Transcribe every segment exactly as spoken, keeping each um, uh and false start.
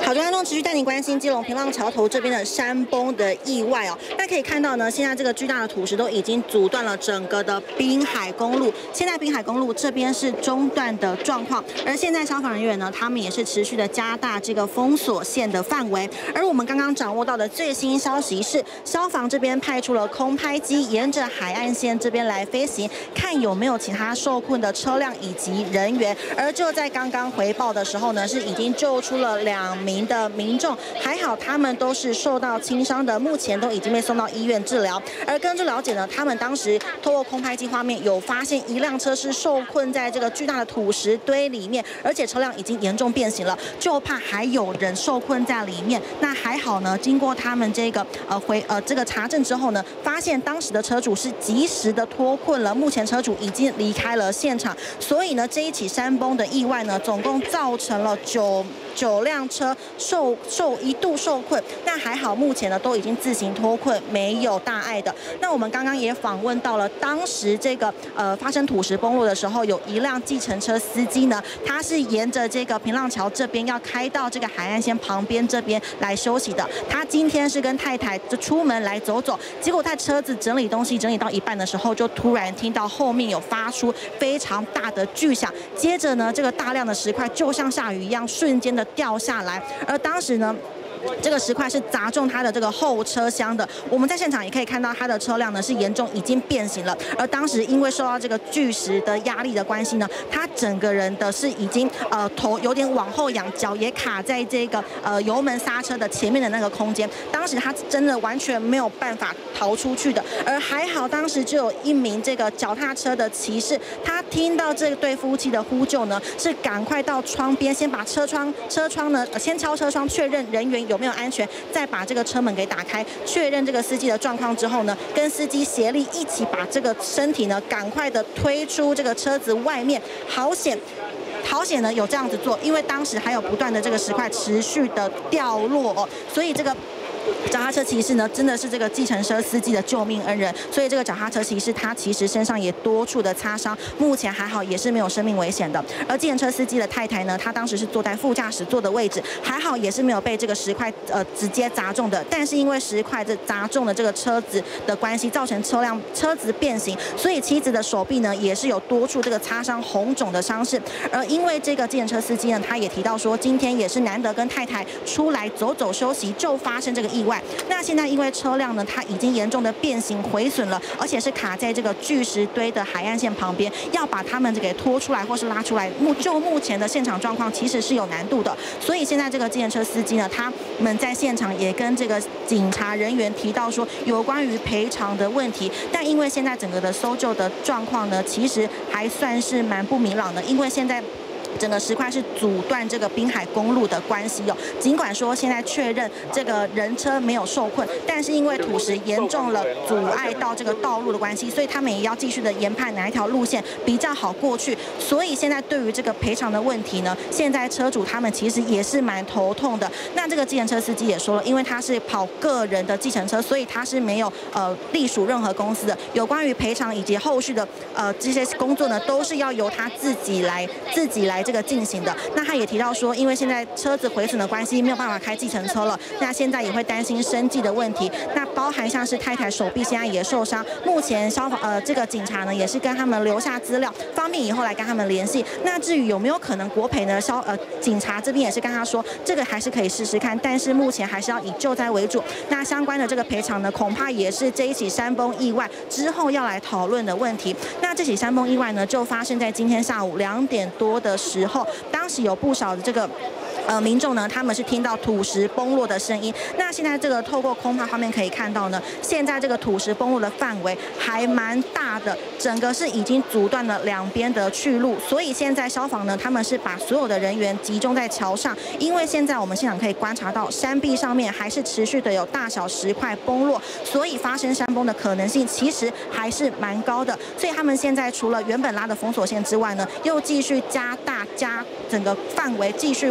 好，观众持续带您关心基隆平浪桥头这边的山崩的意外哦。那可以看到呢，现在这个巨大的土石都已经阻断了整个的滨海公路。现在滨海公路这边是中断的状况，而现在消防人员呢，他们也是持续的加大这个封锁线的范围。而我们刚刚掌握到的最新消息是，消防这边派出了空拍机，沿着海岸线这边来飞行，看有没有其他受困的车辆以及人员。而就在刚刚回报的时候呢，是已经救出了两名的民众，还好他们都是受到轻伤的，目前都已经被送到医院治疗。而根据了解呢，他们当时透过空拍机画面有发现一辆车是受困在这个巨大的土石堆里面，而且车辆已经严重变形了，就怕还有人受困在里面。那还好呢，经过他们这个呃回呃这个查证之后呢，发现当时的车主是及时的脱困了，目前车主已经离开了现场。所以呢，这一起山崩的意外呢，总共造成了九。九辆车受受一度受困，那还好，目前呢都已经自行脱困，没有大碍的。那我们刚刚也访问到了当时这个呃发生土石崩落的时候，有一辆计程车司机呢，他是沿着这个平浪桥这边要开到这个海岸线旁边这边来休息的。他今天是跟太太就出门来走走，结果在车子整理东西整理到一半的时候，就突然听到后面有发出非常大的巨响，接着呢，这个大量的石块就像下雨一样，瞬间的掉下来，而当时呢，这个石块是砸中他的这个后车厢的。我们在现场也可以看到他的车辆呢是严重已经变形了，而当时因为受到这个巨石的压力的关系呢，他整个人的是已经呃头有点往后仰，脚也卡在这个呃油门刹车的前面的那个空间。当时他真的完全没有办法逃出去的，而还好当时就有一名这个脚踏车的骑士，他听到这对夫妻的呼救呢，是赶快到窗边先把车窗车窗呢、呃、先敲车窗确认人员有没有安全，再把这个车门给打开，确认这个司机的状况之后呢，跟司机协力一起把这个身体呢赶快的推出这个车子外面，好险。好险呢，有这样子做，因为当时还有不断的这个石块持续的掉落哦，所以这个。脚踏车骑士呢，真的是这个计程车司机的救命恩人，所以这个脚踏车骑士他其实身上也多处的擦伤，目前还好，也是没有生命危险的。而计程车司机的太太呢，她当时是坐在副驾驶座的位置，还好也是没有被这个石块呃直接砸中的，但是因为石块这砸中了这个车子的关系，造成车辆车子变形，所以妻子的手臂呢也是有多处这个擦伤红肿的伤势。而因为这个计程车司机呢，他也提到说，今天也是难得跟太太出来走走休息，就发生这个意外。那现在因为车辆呢，它已经严重的变形毁损了，而且是卡在这个巨石堆的海岸线旁边，要把他们给拖出来或是拉出来，目就目前的现场状况，其实是有难度的。所以现在这个计程车司机呢，他们在现场也跟这个警察人员提到说，有关于赔偿的问题。但因为现在整个的搜救的状况呢，其实还算是蛮不明朗的，因为现在。整个石块是阻断这个滨海公路的关系哦。尽管说现在确认这个人车没有受困，但是因为土石严重了阻碍到这个道路的关系，所以他们也要继续的研判哪一条路线比较好过去。所以现在对于这个赔偿的问题呢，现在车主他们其实也是蛮头痛的。那这个计程车司机也说了，因为他是跑个人的计程车，所以他是没有呃隶属任何公司的。有关于赔偿以及后续的呃这些工作呢，都是要由他自己来自己来。这个进行的。那他也提到说，因为现在车子毁损的关系，没有办法开计程车了，那现在也会担心生计的问题。那包含像是太太手臂现在也受伤，目前消防呃这个警察呢也是跟他们留下资料，方便以后来跟他们联系。那至于有没有可能国赔呢？消呃警察这边也是跟他说，这个还是可以试试看，但是目前还是要以救灾为主。那相关的这个赔偿呢，恐怕也是这一起山崩意外之后要来讨论的问题。那这起山崩意外呢，就发生在今天下午两点多的时候，当时有不少的这个。呃，民众呢，他们是听到土石崩落的声音。那现在这个透过空拍画面可以看到呢，现在这个土石崩落的范围还蛮大的，整个是已经阻断了两边的去路。所以现在消防呢，他们是把所有的人员集中在桥上，因为现在我们现场可以观察到山壁上面还是持续的有大小石块崩落，所以发生山崩的可能性其实还是蛮高的。所以他们现在除了原本拉的封锁线之外呢，又继续加大加整个范围继续扩大。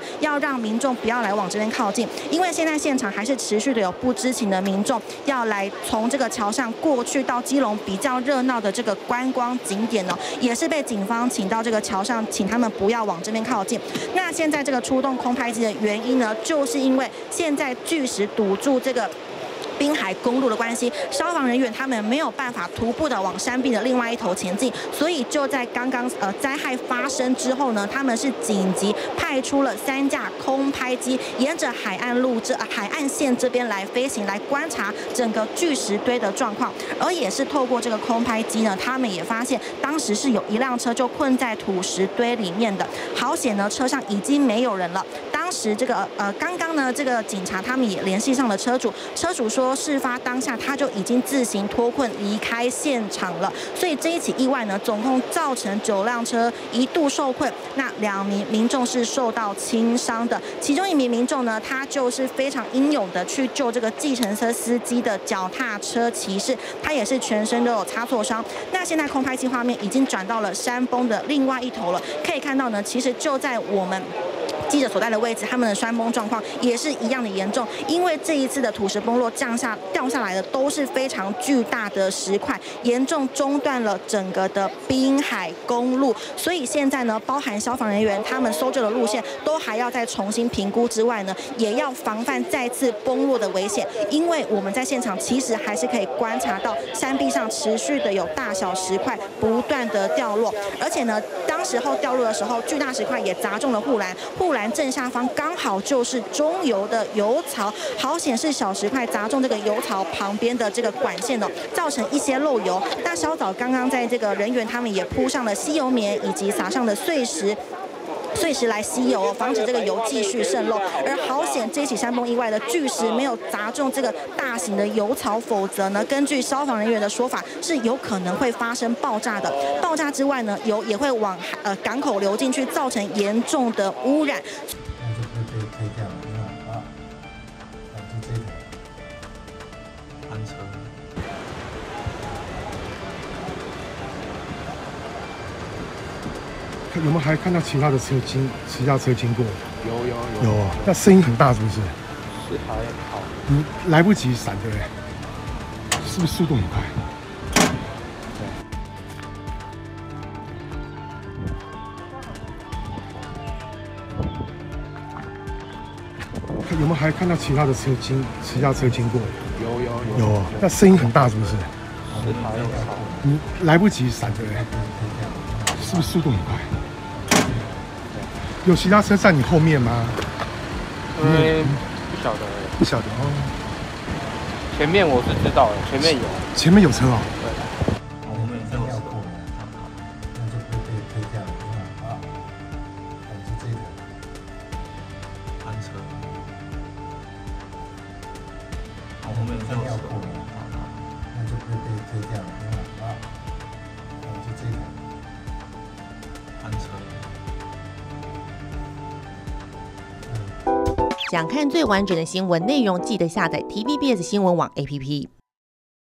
要让民众不要来往这边靠近，因为现在现场还是持续的有不知情的民众要来从这个桥上过去到基隆比较热闹的这个观光景点呢，也是被警方请到这个桥上，请他们不要往这边靠近。那现在这个出动空拍机的原因呢，就是因为现在巨石堵住这个滨海公路的关系，消防人员他们没有办法徒步的往山壁的另外一头前进，所以就在刚刚呃灾害发生之后呢，他们是紧急派出了三架空拍机，沿着海岸路这、呃、海岸线这边来飞行，来观察整个巨石堆的状况。而也是透过这个空拍机呢，他们也发现当时是有一辆车就困在土石堆里面的，好险呢，车上已经没有人了。当时这个呃刚刚呢，这个警察他们也联系上了车主，车主说事发当下他就已经自行脱困离开现场了，所以这一起意外呢，总共造成九辆车一度受困，那两名民众是受到轻伤的，其中一名民众呢，他就是非常英勇的去救这个计程车司机的脚踏车骑士，他也是全身都有擦挫伤。那现在空拍机画面已经转到了山崩的另外一头了，可以看到呢，其实就在我们记者所在的位置，他们的山崩状况也是一样的严重，因为这一次的土石崩落降下掉下来的都是非常巨大的石块，严重中断了整个的滨海公路，所以现在呢，包含消防人员他们搜救的路线都还要再重新评估之外呢，也要防范再次崩落的危险，因为我们在现场其实还是可以观察到山壁上持续的有大小石块不断的掉落，而且呢，当时候掉落的时候，巨大石块也砸中了护栏，护栏正下方刚好就是中油的油槽，好险是小石块砸中这个油槽旁边的这个管线哦，造成一些漏油。那稍早刚刚在这个人员他们也铺上了吸油棉以及撒上了碎石。碎石来吸油，防止这个油继续渗漏。而好险，这起山崩意外的巨石没有砸中这个大型的油槽，否则呢，根据消防人员的说法，是有可能会发生爆炸的。爆炸之外呢，油也会往呃港口流进去，造成严重的污染。 有没有还看到其他的车经其他车经过？ 有有有有啊，那声音很大是不是？ 是还好。 你来不及闪对不对？是不是速度很快？有没有还看到其他的车经其他车经过？ 有有有啊，那声音很大是不是？ 是还好。 你来不及闪对不对？是不是速度很快？有其他车在你后面吗？ 嗯，不晓得， 不晓得哦。 前面我是知道的，前面有， 前面有车哦。 对。 我们这要过了，那就可以可以可以这样啊，啊，就这个翻车。我们这要过了，那就可以可以可以这样啊，啊，就这个翻车。 想看最完整的新闻内容，记得下载 T V B S 新闻网 A P P。